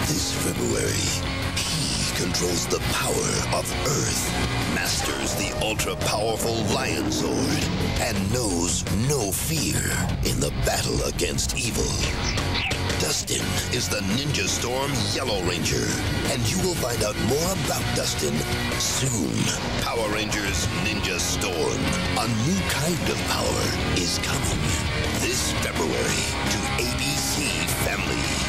This February, he controls the power of Earth, masters the ultra-powerful Lion Sword, and knows no fear in the battle against evil. Dustin is the Ninja Storm Yellow Ranger, and you will find out more about Dustin soon. Power Rangers Ninja Storm, a new kind of power, is coming this February to ABC Family.